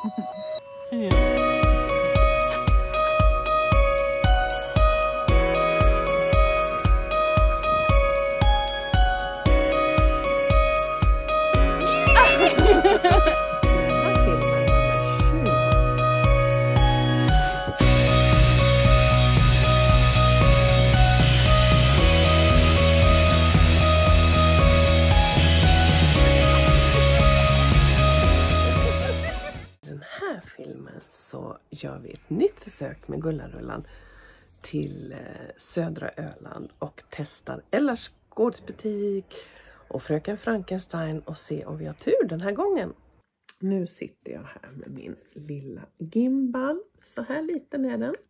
Så gör vi ett nytt försök med Gullarullan till södra Öland och testar Ellas gårdsbutik och Fröken Frankenstein och se om vi har tur den här gången. Nu sitter jag här med min lilla gimbal, så här liten är den.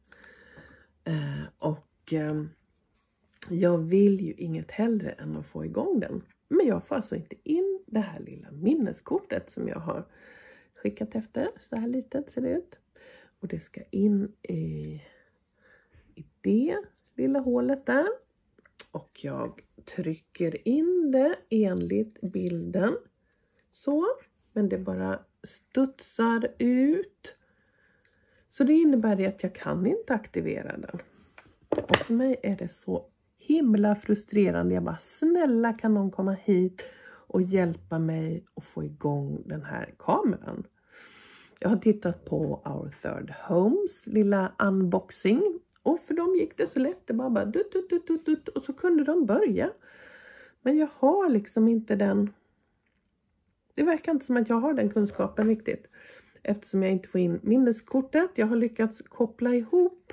Jag vill ju inget hellre än att få igång den. Men jag får alltså inte in det här lilla minneskortet som jag har skickat efter. Så här litet ser det ut. Och det ska in i det lilla hålet där. Och jag trycker in det enligt bilden. Så. Men det bara studsar ut. Så det innebär det att jag kan inte aktivera den. Och för mig är det så himla frustrerande. Jag bara, snälla kan någon komma hit och hjälpa mig att få igång den här kameran. Jag har tittat på Our Third Homes lilla unboxing. Och för dem gick det så lätt. Det bara dutt, och så kunde de börja. Men jag har liksom inte den. Det verkar inte som att jag har den kunskapen riktigt. Eftersom jag inte får in minneskortet. Jag har lyckats koppla ihop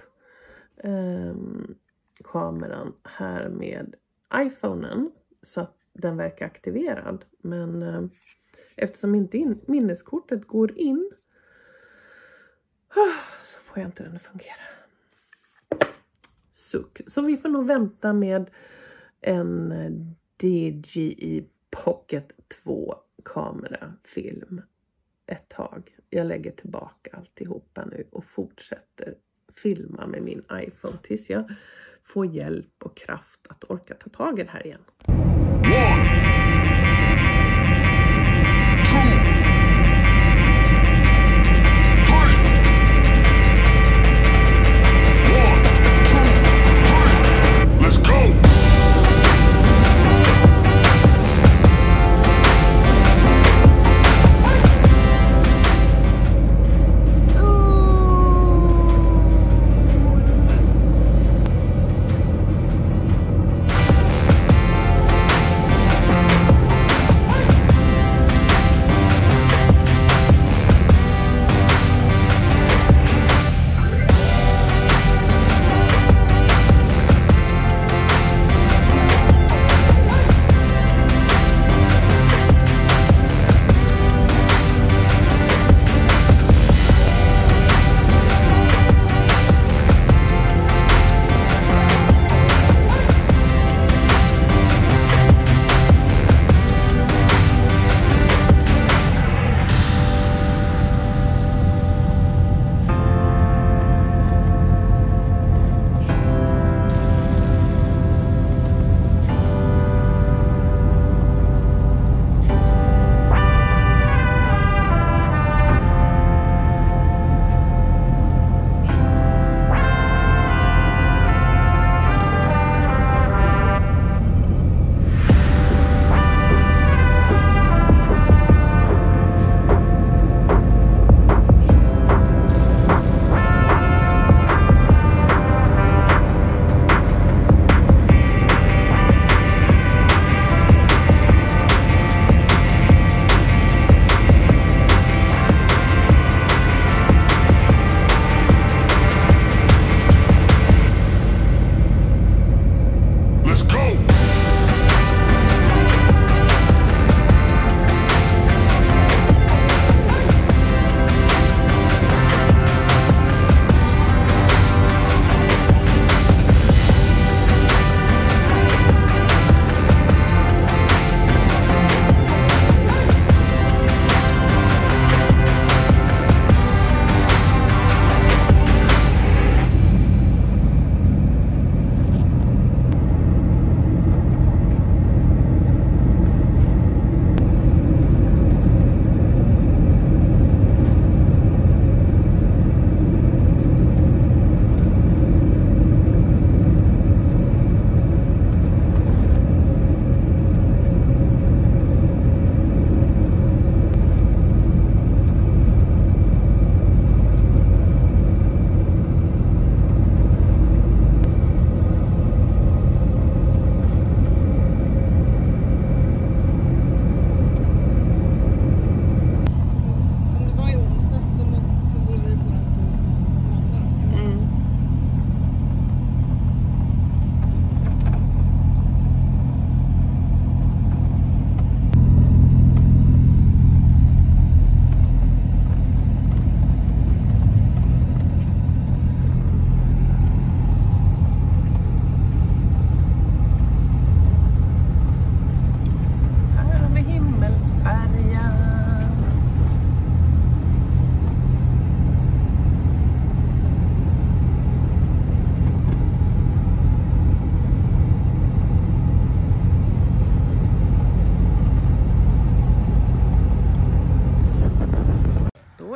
kameran här med iPhonen. Så att den verkar aktiverad. Men eftersom inte minneskortet går in. Så får jag inte den att fungera. Suck. Så vi får nog vänta med en DJI Pocket 2 kamerafilm ett tag. Jag lägger tillbaka alltihopa nu och fortsätter filma med min iPhone tills jag får hjälp och kraft att orka ta tag i det här igen.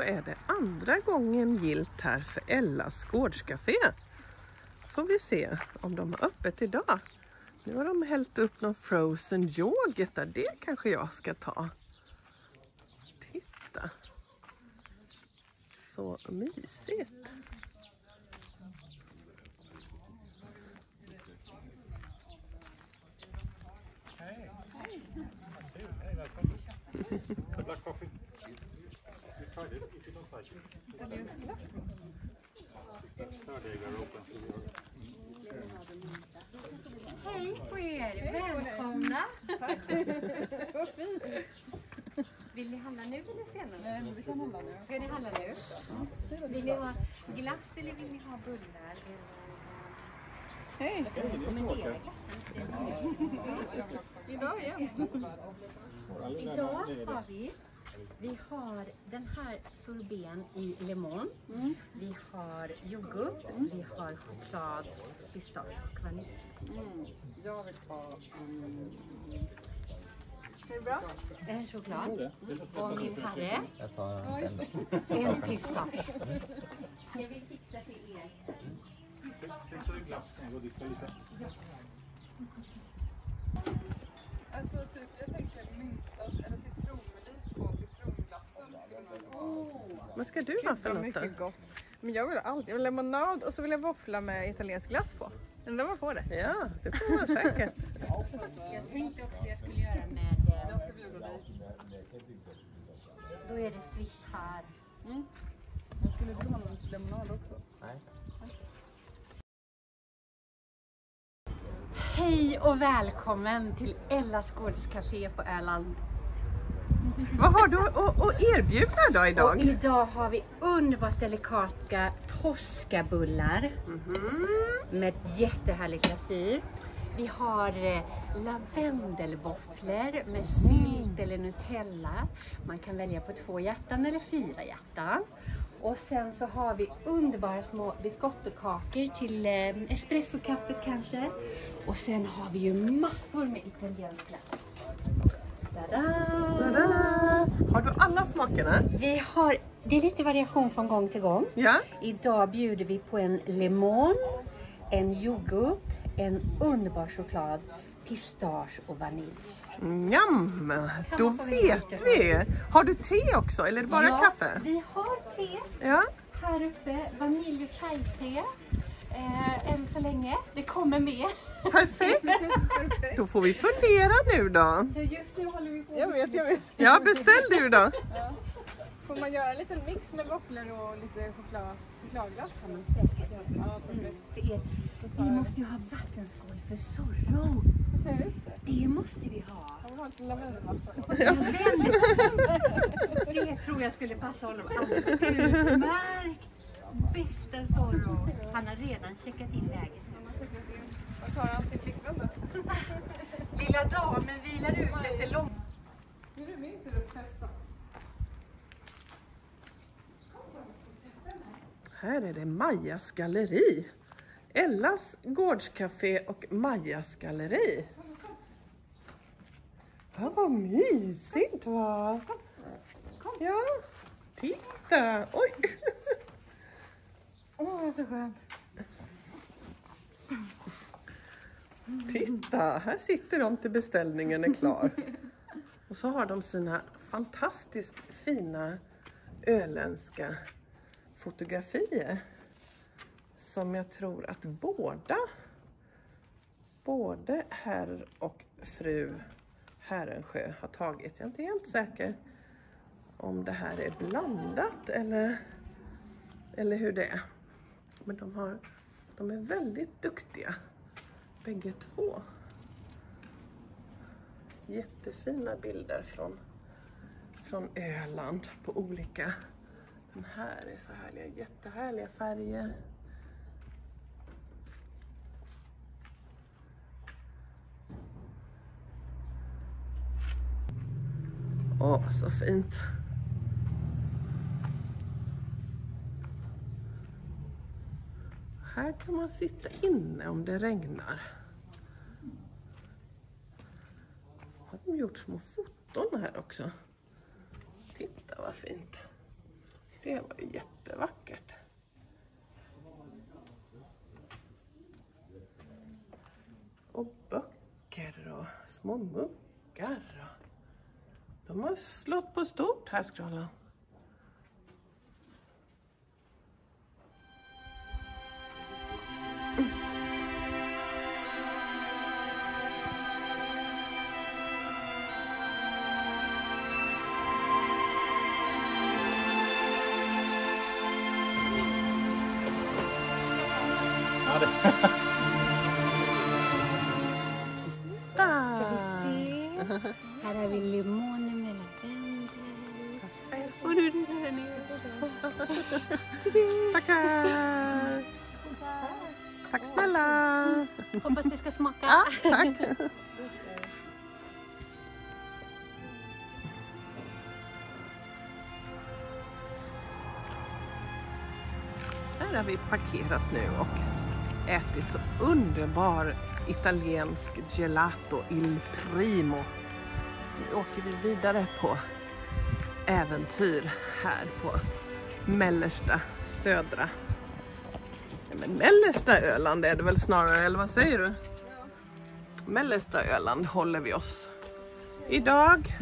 är det andra gången gillt här för Ellas gårdscafé. Får vi se om de har öppet idag. Nu har de hällt upp någon frozen yoghurt där. Det kanske jag ska ta. Titta. Så mysigt. Hej. Hej, välkommen. Black coffee. We tried it. If you don't like it. Hej på er! Välkomna! Vill ni handla nu eller senare? Nej, vi kan handla nu. Ska ni handla nu? Vill ni ha glass eller vill ni ha bullar? Hej! Jag kan rekommendera glassen. Idag igen. Idag har vi har den här sorbeten i lemon. Vi har yoghurt, vi har choklad, pistage och vanilj. Jag vill ha Är det bra? En choklad och min herre en pistage. Jag vill fixa till er. Fixar du glassen och diskar lite? Alltså typ, jag tänker myntas eller citronmeliss på citronglassen. Vad ska du ha för något då? Mycket gott. Men jag vill ha allt. Jag vill ha lemonad och så vill jag våffla med italiensk glass på. Undrar man får det? Ja, det får man säkert. Jag tänkte också jag skulle göra med, Jag ska bjuda dig. då är det swish här. Jag skulle du ha någon lemonad också? Hej och välkommen till Ellas gårdscafé på Öland. Vad har du att erbjuda då Och idag? idag har vi underbart delikata toskabullar med jättehärlig glasyr. Vi har lavendelvåfflor med sylt eller Nutella. Man kan välja på 2 hjärtan eller 4 hjärtan. Och sen så har vi underbara små biskottekakor till espressokaffet kanske. Och sen har vi ju massor med italiensk glass. Tada! Tada! Har du alla smakerna? Vi har, det är lite variation från gång till gång. Ja. Idag bjuder vi på en lemon, en yoghurt, en underbar choklad, pistage och vanilj. Njam, då vet vi. Har du te också eller är det bara kaffe? Vi har te Ja. här uppe, vanilj och chai-te. Än så länge, det kommer mer. Perfekt. Då får vi fundera nu då. Så just nu håller vi på. Jag vet. Ja, beställ du då. Ja. Får man göra en liten mix med våfflor och lite chokladglass? Ja, perfekt. Vi måste ju ha vattenskål för Zorro. Just det. Det måste vi ha. Jag vill ha lite lavendelvatten. Det tror jag skulle passa honom alldeles utmärkt. Bästa Zorro. Han har redan checkat in läget. Vad tar han sin flickvän då? Lilla damen vilar ut efter lång... Nu är det min tur att testa. Här är det Majas galleri. Ellas gårdscafé och Majas galleri. Ja, vad mysigt va? Ja, titta. Oj. Åh, vad så skönt. Titta, här sitter de till beställningen är klar. Och så har de sina fantastiskt fina öländska fotografier. Som jag tror att både herr och fru Härensjö har tagit. Jag är inte helt säker om det här är blandat eller hur det är. Men de är väldigt duktiga. Bägge två. Jättefina bilder från Öland på olika. Den här är så härliga, jättehärliga färger. Åh, så fint. Här kan man sitta inne om det regnar. Har de gjort små foton här också? Titta vad fint. Det var ju jättevackert. Och böcker och små muggar. De har slått på stort här, Skrålan. Ja, det. Ska vi se. Här har vi limoner med lavendel. Och du är där nere. Tackar! Tack snälla! Hoppas det ska smaka. Ja, tack! Här har vi parkerat nu och ätit så underbar italiensk gelato il primo. Så nu åker vi vidare på äventyr här på mellersta södra. Nej, men mellersta Öland är det väl snarare, eller vad säger du? Mellersta Öland håller vi oss idag.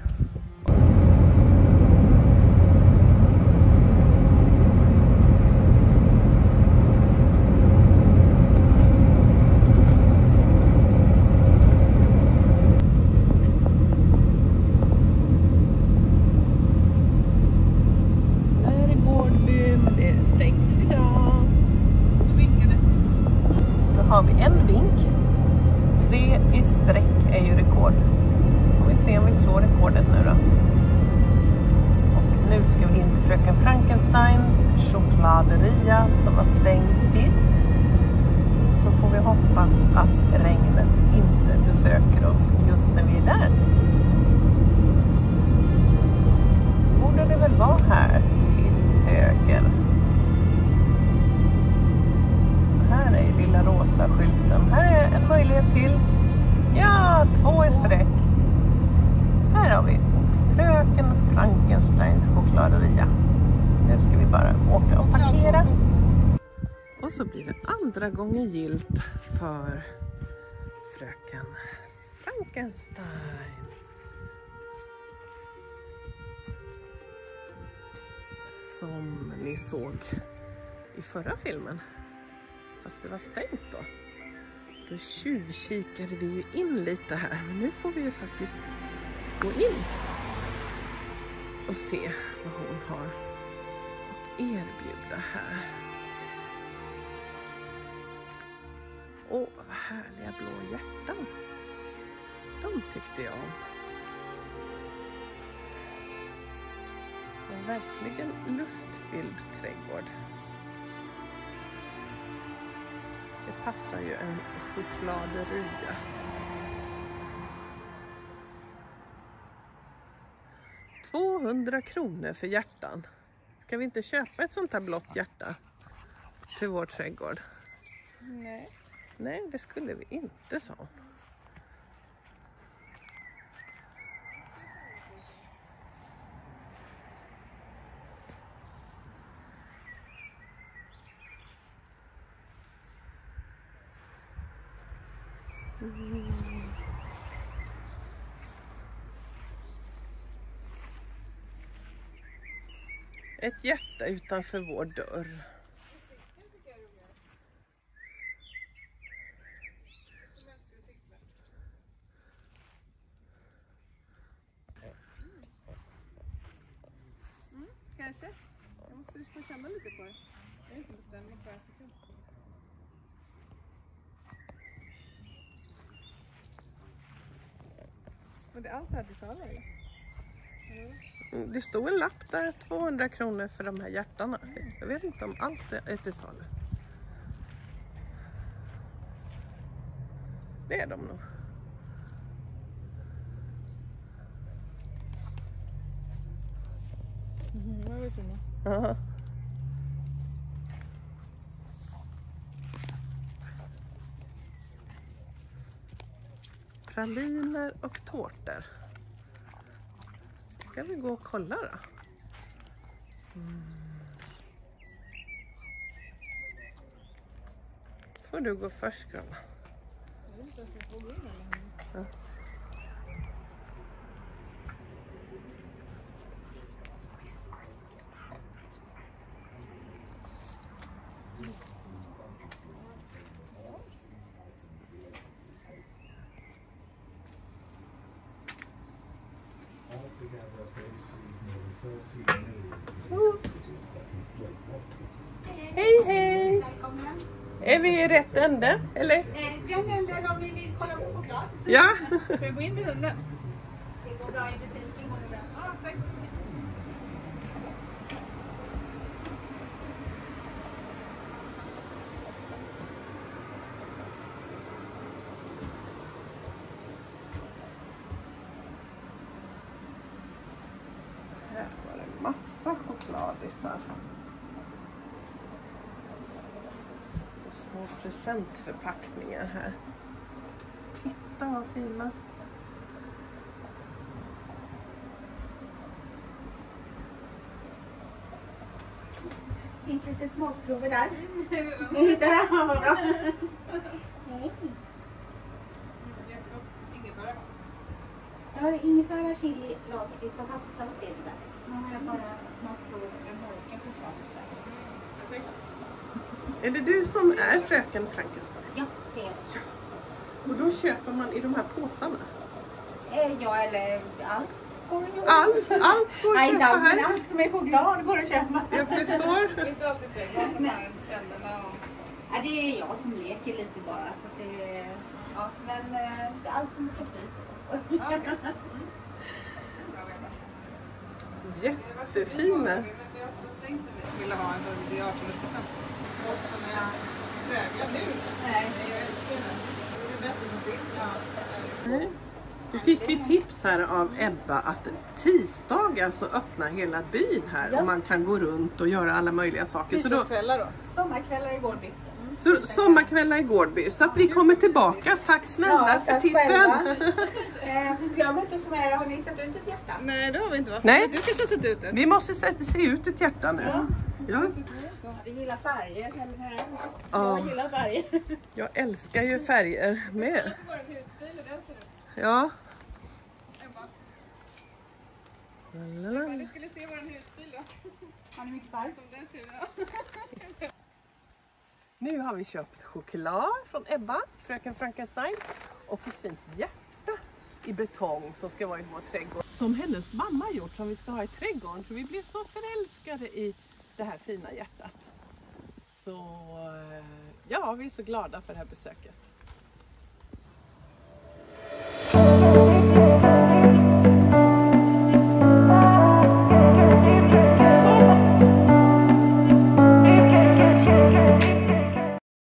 Har vi en vink. 3 i sträck är ju rekord. Får vi se om vi slår rekordet nu då. Och nu ska vi in till Fröken Frankensteins chokladeria som var stängd sist. Så får vi hoppas att regnet inte besöker oss just när vi är där. Borde det väl vara här till höger. Här är lilla rosa skylten. Här är en möjlighet till. Ja, 2 i sträck. Här har vi Fröken Frankensteins chokladeria. Nu ska vi bara åka och parkera. Och så blir det andra gången gillt för Fröken Frankenstein. Som ni såg i förra filmen. Fast det var stängt då. Då tjuvkikade vi ju in lite här. Men nu får vi ju faktiskt gå in och se vad hon har att erbjuda här. Åh, vad härliga blå hjärtan. De tyckte jag om. En verkligen lustfylld trädgård. Det passar ju en chokladeria. $200 kronor för hjärtan. Ska vi inte köpa ett sånt här blått hjärta till vår trädgård? Nej. Nej, det skulle vi inte, sa hon. Ett hjärta utanför vår dörr. Kanske. Jag måste få känna lite på det. Jag är inte bestämd mig för en sekund. Och det är allt här till salu eller? Det stod en lapp där, 200 kronor för de här hjärtarna. Jag vet inte om allt är till salu. Det är de nog. Jag vet inte. Ja. Praliner och tårtor. Ska vi gå och kolla då? får du gå först, Grava. Ja. Hej, hej! Är vi i rätt ände, eller? Den änden om ni vill kolla på choklad. Ja. Ska jag gå in med hunden? Det går bra i butiken. Går det bra? Ja, tack så mycket. Här var det massa chokladisar. Och små presentförpackningar här. Titta vad fina. Det finns lite smakprover där. Ni hittar det här, vad bra. Nej. Ingefära. Jag har ingefära, chili, lakrits och havssalt i det där. Nu har jag bara smakprover med mörka chokladisar. Är det du som är fröken Frankenstein? Ja, det är Ja. Och då köper man i de här påsarna? ja, eller allt går att göra. Allt går att Nej, köpa men här. allt som är choklad går att köpa. Jag förstår. Inte alltid trädgården, de här ständerna och... Ja, det är jag som leker lite bara. Så att det, ja, men allt som är så pris. Ja, okej. Jättefina. Jag stängde vi ville ha en hund i 18%. Och så när jag präglar nu. Nej. Jag älskar den. Det är det bästa som finns. Ja. Nej. Då fick vi tips här av Ebba att tisdagar så öppnar hela byn här. Ja. Och man kan gå runt och göra alla möjliga saker. Så då, Tisdagskvällar då? Sommarkvällar i Gårdby. så sommarkvällar i Gårdby. Så att vi kommer tillbaka. Tack snälla för tack titeln. själva. Glöm inte för mig, har ni sett ut ett hjärta? Nej, det har vi inte varit. Nej. Du kanske har sett ut det? Vi måste se ut ett hjärta nu. Ja. Vi gillar färger. Ja. Jag gillar färger. Jag älskar ju färger med. Vår husbil, hur den ser ut. Ja. Ebba, Lalala. du skulle se vår husbil då. Har ni mycket färg? Som den ser ut. Nu har vi köpt choklad från Ebba, fröken Frankenstein, och ett fint hjärta i betong som ska vara i vår trädgård. Som hennes mamma gjort, som vi ska ha i trädgården. Så vi blev så förälskade i det här fina hjärtat. Så ja, vi är så glada för det här besöket.